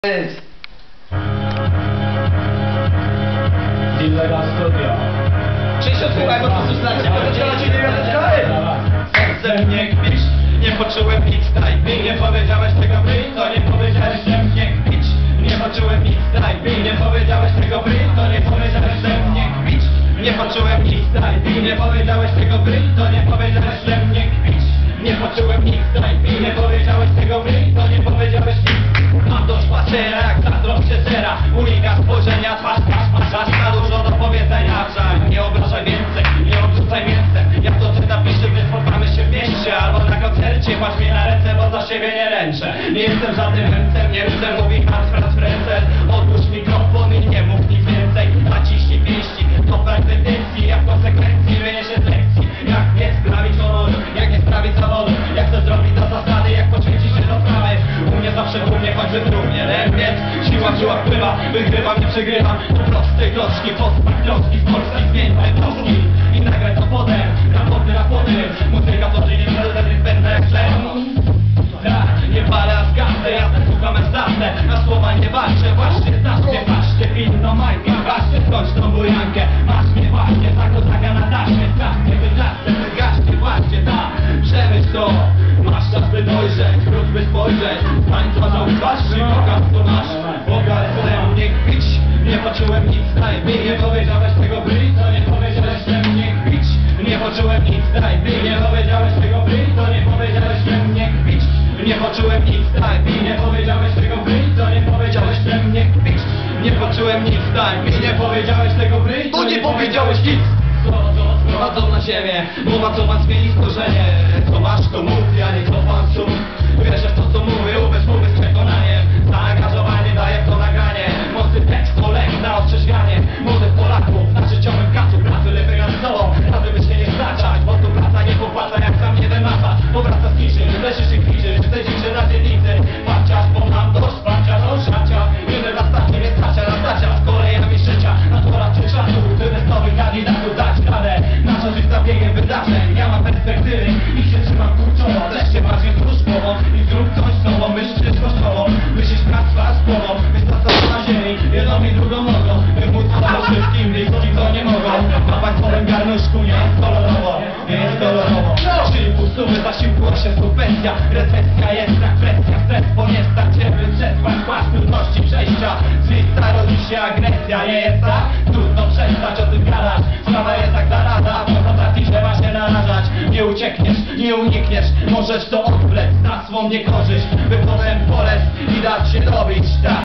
jest. Zimnego studio. Krzysiu, słuchaj, bo to coś dla ciebie, to działa ci nie wiem, Sercem nie kpisz, nie poczułem nic, daj mi. Nie powiedziałeś tego wy, to nie powiedziałeś, że mnie kpić. Nie poczułem nic, daj mi. Nie powiedziałeś tego wy, to nie powiedziałeś, że mnie kpić. Nie poczułem nic, daj mi. Nie powiedziałeś tego wy, to nie powiedziałeś, że mnie kpić. Nie poczułem nic, daj mi. Nie powiedziałeś tego wy, to nie powiedziałeś nic. Mam do szpacera, jak zazdroszczę zera. Unika spojrzenia, twarz, za dużo do powiedzenia. Żal, nie obrażaj więcej, nie odrzucaj mięsem. Jak to ty napiszę, my spotkamy się w mieście albo na koncercie. Patrz mnie na ręce, bo za siebie nie ręczę. Nie jestem żadnym ręcem, nie rzucę, mówi Hans Franz Frenzel. Odłóż mikrofon i nie mów nic więcej. Naciśnij pięści, to brak tendencji. Jak w konsekwencji wyniesie z lekcji. Jak nie sprawić honoru, jak nie sprawić zawodu. Jak to zrobić za zasady, jak poświęcić się do sprawy. U mnie zawsze u mnie, choćby trudnie. Więc siła w żyłach wpływa, wygrywam, nie przegrywam. Po prostej troszki, posmak troski z Polski, zmieńmy troski. I nagrać to potem, rapoty. Muzyka tworzy niezbędna jak chleb. Nie palę, a zgasnę, ja tak słucham zawsze. Na słowa nie walczę, właśnie zawsze. Patrzcie, pilno majka, patrzcie, skończ tą bujankę. Masz mnie właśnie, zakozaga na taśmie. Strasznie, wygaście, właśnie tak. Przemyśl to, masz czas by dojrzeć, wróć by spojrzeć. Tańca zauważ, i pokaż co masz. Pogardzę mnie kpić, nie poczułem nic, daj mi. Nie powiedziałeś tego bry, to nie powiedziałeś, że mnie kpić. Nie poczułem nic, daj mi. Nie powiedziałeś tego bry, to nie powiedziałeś, że mnie kpić. Nie poczułem nic, daj mi. Nie powiedziałeś tego bry, to nie powiedziałeś, że mnie kpić. Nie poczułem nic, daj mi. Nie powiedziałeś tego bry, to nie powiedziałeś nic. Prowadzą na ziemię, mowa co ma zmienić korzenie. Co masz to mów, ja nie cofam słów. Wierzę w to co mówię, uwierz z przekonaniem. Zaangażowanie daje w to nagranie. Mocny tekst, olek na otrzeźwianie. Młodych Polaków na życiowym kacu. Pracy legalizował, aby by się nie straczać. Bo tu praca nie popłaca jak sam jeden masa. Powraca z niszy, leżysz i kwiczysz. Wstędzisz się na dzielnicy. Parciarz, bo mam dość, parciarz, oszacia. Jeden zastacie, nie stracia, nastacia. Z kolejami życia, natura czy czasu. Tyle nowych kandydatów dać radę. Nasza żyć za biegiem wydarzeń. Ja mam perspektywy i się trzymam kurczowo. Też się bardziej wzdłuż głową i zrób coś z sobą. Myśl przyszłościowo, myślisz prawa z głową. Wystarcza na ziemi, jedną i drugą nogą. Wymóc to wszystkim, bliski to nie mogą. Na państwowym garnuszku nie jest kolorowo, nie jest kolorowo. Czyli półsumy zasiłku się subwencja. Recesja jest brak, presja, stres, bo nie stać się przetrwać. Masz trudności przejścia, z miejsca rodzi się agresja. Nie jest tak? Trudno przestać o tym gadać. Sprawa jest tak zaradza, bo potrafi trzeba się narażać. Nie uciekniesz, nie unikniesz, możesz to odwlec na swą niekorzyść. By potem polec i dać się dobić, tak.